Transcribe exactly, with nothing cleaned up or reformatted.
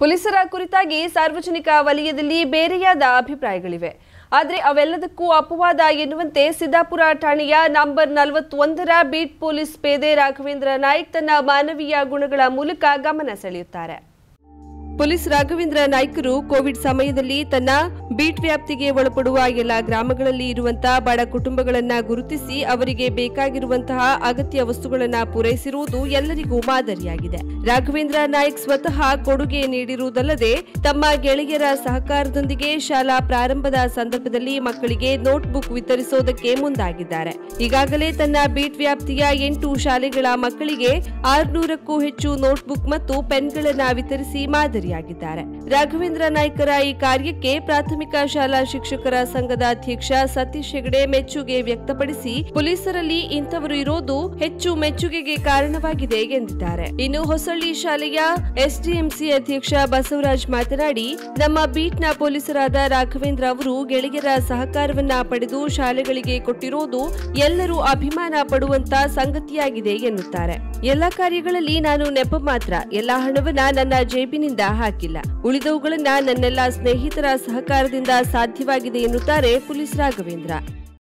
ಪೊಲೀಸರ ಕುರಿತಾಗಿ ಸಾರ್ವಜನಿಕ ವಲಯದಲ್ಲಿ ಬೇರೆಯಾದ ಅಭಿಪ್ರಾಯಗಳಿವೆ. ಆದರೆ ಅವೆಲ್ಲದಕ್ಕೂ ಅಪವಾದ ಎನ್ನುವಂತೆ ಸಿದ್ದಾಪುರ ಠಾಣೆಯ ನಂಬರ್ ನಲವತ್ತೊಂದರ ಬೀಟ್ ಪೊಲೀಸ್ ಪೇದೆ ರಾಘವೇಂದ್ರ ನಾಯ್ಕ್ ತನ್ನ ಮಾನವೀಯ ಗುಣಗಳ ಮೂಲಕ ಗಮನ ಸೆಳೆಯುತ್ತಾರೆ. ಪೊಲೀಸ್ ರಾಘವೇಂದ್ರ ನಾಯ್ಕರು ಕೋವಿಡ್ ಸಮಯದಲ್ಲಿ ತನ್ನ ಬೀಟ್ ವ್ಯಾಪ್ತಿಗೆ ಒಳಪಡುವ ಎಲ್ಲ ಗ್ರಾಮಗಳಲ್ಲಿ ಇರುವಂತಹ ಬಡ ಕುಟುಂಬಗಳನ್ನು ಗುರುತಿಸಿ ಅವರಿಗೆ ಬೇಕಾಗಿರುವಂತಹ ಅಗತ್ಯ ವಸ್ತುಗಳನ್ನು ಪೂರೈಸಿರುವುದು ಎಲ್ಲರಿಗೂ ಮಾದರಿಯಾಗಿದೆ. ರಾಘವೇಂದ್ರ ನಾಯ್ಕ್ ಸ್ವತಃ ಕೊಡುಗೆ ನೀಡಿರುವುದಲ್ಲದೆ ತಮ್ಮ ಗೆಳೆಯರ ಸಹಕಾರದೊಂದಿಗೆ ಶಾಲಾ ಪ್ರಾರಂಭದ ಸಂದರ್ಭದಲ್ಲಿ ಮಕ್ಕಳಿಗೆ ನೋಟ್ಬುಕ್ ವಿತರಿಸುವುದಕ್ಕೆ ಮುಂದಾಗಿದ್ದಾರೆ. ಈಗಾಗಲೇ ತನ್ನ ಬೀಟ್ ವ್ಯಾಪ್ತಿಯ ಎಂಟು ಶಾಲೆಗಳ ಮಕ್ಕಳಿಗೆ ಆರುನೂರಕ್ಕೂ ಹೆಚ್ಚು ನೋಟ್ಬುಕ್ ಮತ್ತು ಪೆನ್ಗಳನ್ನು ವಿತರಿಸಿ ಮಾದರಿ ರಾಘವೇಂದ್ರ ನಾಯ್ಕರ ಈ ಕಾರ್ಯಕ್ಕೆ ಪ್ರಾಥಮಿಕ ಶಾಲಾ ಶಿಕ್ಷಕರ ಸಂಘದ ಅಧ್ಯಕ್ಷ ಸತೀಶ್ ಹೆಗಡೆ ಮೆಚ್ಚುಗೆ ವ್ಯಕ್ತಪಡಿಸಿ ಪೊಲೀಸರಲ್ಲಿ ಇಂಥವರು ಇರೋದು ಹೆಚ್ಚು ಮೆಚ್ಚುಗೆಗೆ ಕಾರಣವಾಗಿದೆ ಎಂದಿದ್ದಾರೆ. ಇನ್ನು ಹೊಸಳ್ಳಿ ಶಾಲೆಯ ಎಸ್ಡಿಎಂಸಿ ಅಧ್ಯಕ್ಷ ಬಸವರಾಜ್ ಮಾತನಾಡಿ, ನಮ್ಮ ಬೀಟ್ನ ಪೊಲೀಸರಾದ ರಾಘವೇಂದ್ರ ಅವರು ಗೆಳೆಯರ ಸಹಕಾರವನ್ನ ಪಡೆದು ಶಾಲೆಗಳಿಗೆ ಕೊಟ್ಟಿರೋದು ಎಲ್ಲರೂ ಅಭಿಮಾನ ಪಡುವಂತ ಸಂಗತಿಯಾಗಿದೆ ಎನ್ನುತ್ತಾರೆ. ಎಲ್ಲಾ ಕಾರ್ಯಗಳಲ್ಲಿ ನಾನು ನೆಪ ಮಾತ್ರ, ಎಲ್ಲಾ ಹಣವನ್ನ ನನ್ನ ಜೇಬಿನಿಂದ ಹಾಕಿಲ್ಲ, ಉಳಿದವುಗಳನ್ನ ನನ್ನೆಲ್ಲ ಸ್ನೇಹಿತರ ಸಹಕಾರದಿಂದ ಸಾಧ್ಯವಾಗಿದೆ ಎನ್ನುತ್ತಾರೆ ಪೊಲೀಸ್ ರಾಘವೇಂದ್ರ.